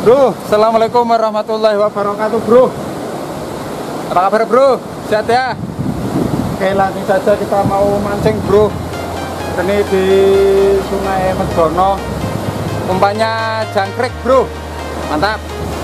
Bro, assalamualaikum warahmatullahi wabarakatuh, bro. Apa kabar, bro? Sehat ya? Oke, langsung saja kita mau mancing, bro. Ini di Sungai Medono. Umpannya jangkrik, bro. Mantap.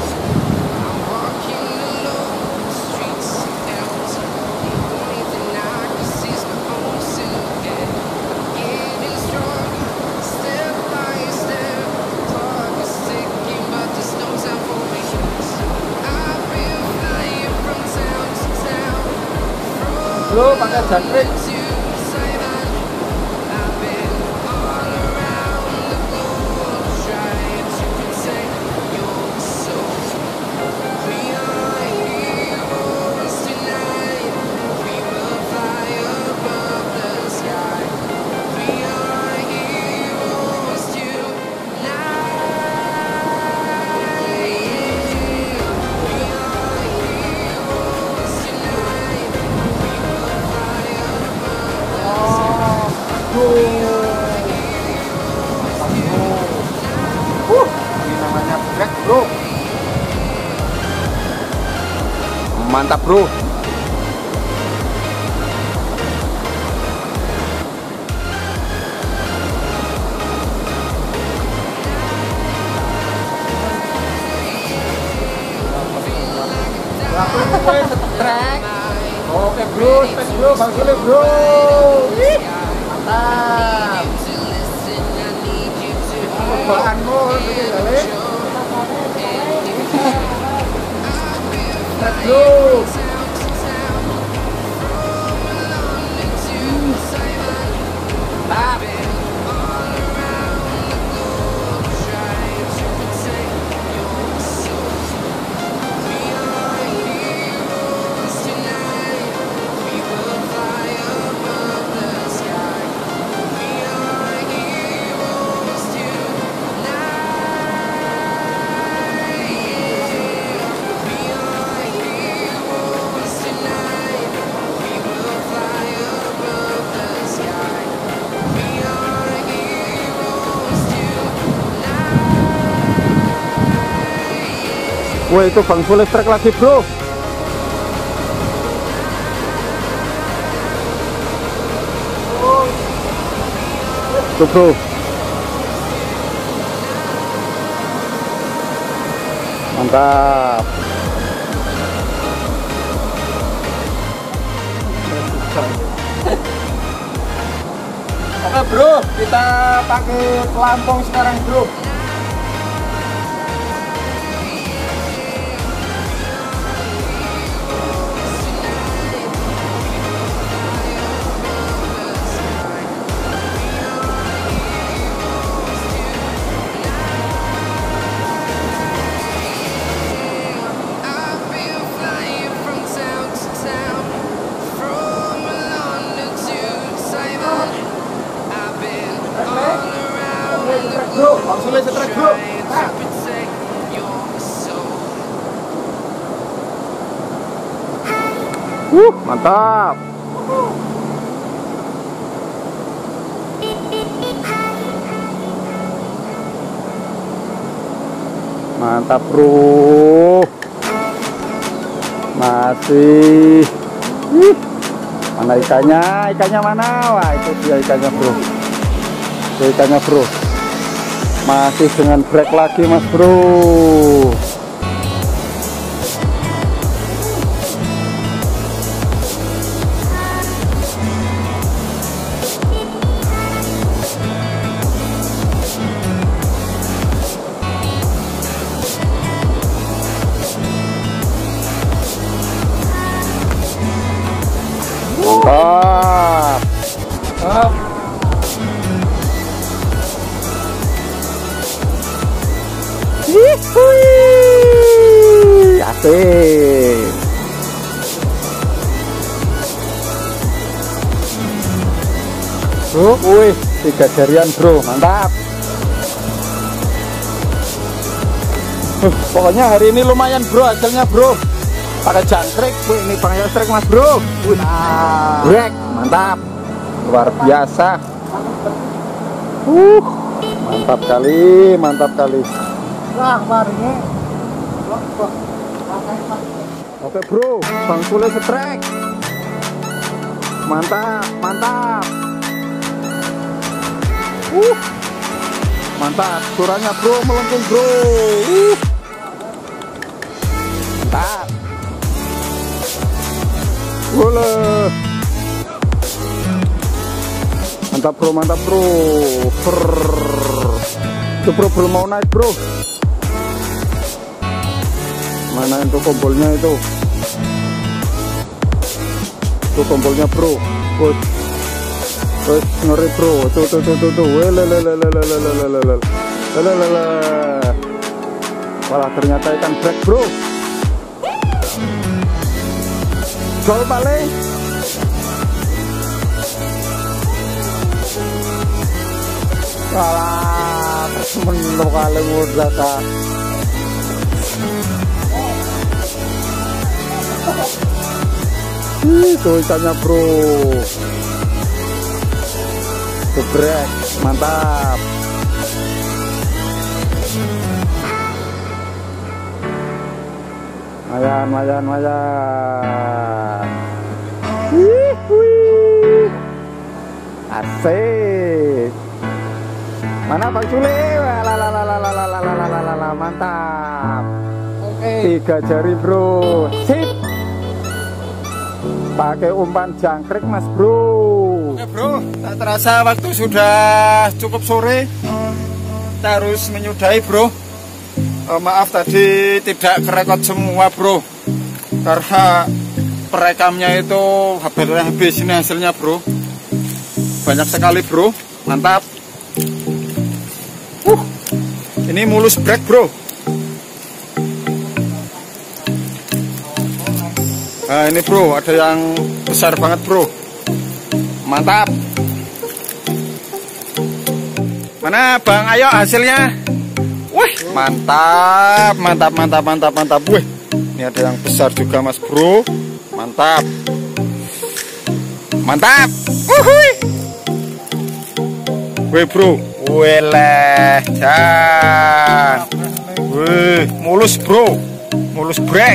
Bro, pakai jangkrik. Ini namanya black, bro. Mantap, bro. Oke, bro, spek, bro, bangkile, bro. Mantap. Perbaanmu begini kali. Let's go. Mantap. Wah, itu bang full strike lagi, bro. Tuh, bro. Mantap. Oke, bro, kita pakai pelampung sekarang, bro. Bro, langsung aja trek, bro. Mantap. Mantap, bro. Masih. Mana ikannya? Ikannya mana? Wah, itu dia ikannya, bro. Itu ikannya, bro. Masih dengan break lagi, mas, bro. Mantap. Mantap. Asik. Bro, wih, 3 jarian, bro, mantap. Pokoknya hari ini lumayan, bro, hasilnya, bro. Pakai jangkrik, ini pakai jangkrik, mas, bro. Break, mantap, luar biasa. Mantap kali, mantap kali. Wah, barunya Oke bro, Bang Sule setrek. Mantap, mantap. Mantap, suaranya bro, melengkung bro. Mantap. Boleh. Mantap bro, mantap bro. Itu bro belum mau naik bro. Mana itu kombolnya itu? Itu kombolnya bro. Wes ngeri bro. Tuh. Walah ternyata ikan black bro. Gol paling. Walah temen kali mudah kak. Itu ikannya bro. Gebrek, mantap. Mayan. Asik. Mana Pak Sule? Mantap. Oke. 3 jari bro. Sip. Pakai umpan jangkrik mas bro. Oke bro, tak terasa waktu sudah cukup sore. Kita harus menyudahi bro. Maaf tadi tidak kerekod semua bro, karena perekamnya itu habis ini hasilnya bro. Banyak sekali bro, mantap. Ini mulus break bro. Nah ini bro, ada yang besar banget bro. Mantap. Mana Bang Ayo hasilnya? Wih, mantap. Wih, ini ada yang besar juga mas bro. Mantap. Wuhui. Wih bro, weleh, jan. Wih, mulus bro, mulus break.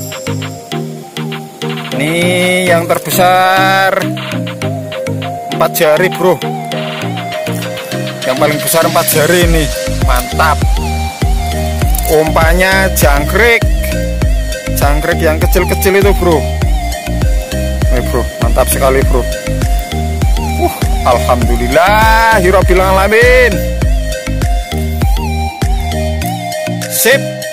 Ini yang terbesar 4 jari bro. Yang paling besar 4 jari ini. Mantap. Umpannya jangkrik yang kecil-kecil itu bro. Ini bro, mantap sekali bro. Alhamdulillahirabbil alamin. Sip.